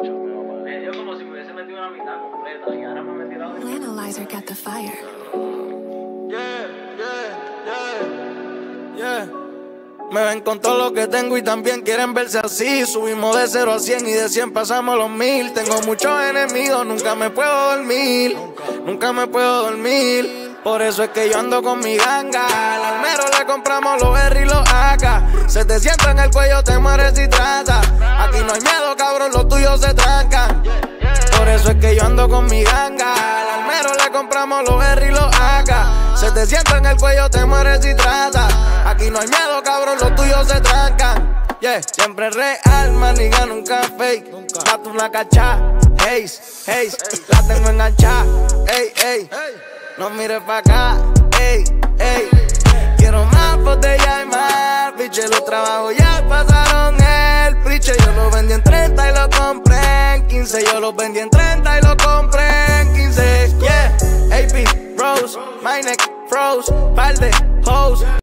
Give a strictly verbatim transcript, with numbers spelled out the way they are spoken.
Yo como si me hubiese metido una mitad completa y ahora me metí la otra. Analyzer got the fire. Yeah, yeah, yeah, yeah. Me ven con todo lo que tengo y también quieren verse así. Subimos de cero a cien y de cien pasamos los mil. Tengo muchos enemigos, nunca me puedo dormir. Nunca me puedo dormir. Por eso es que yo ando con mi ganga. Al almero le compramos los R y los A K. Se te sienta en el cuello, te mueres si trata. Aquí no hay miedo, cabrón, los tuyos se trancan. Por eso es que yo ando con mi ganga. Al almero le compramos los R y los A K. Se te sienta en el cuello, te mueres si trata. Aquí no hay miedo, cabrón, los tuyos se trancan. Yeah, siempre real, maniga, nunca fake. Gato una cachá, haze, haze. La tengo enganchada, ey, ey. No mires pa' acá, ey, ey. Quiero más botella y más. Piche, los trabajos ya pasaron el priche. Yo lo vendí en treinta y lo compré en quince. Yo lo vendí en treinta y lo compré en quince. Yeah, A P, Rose, my neck, froze, par de hoes.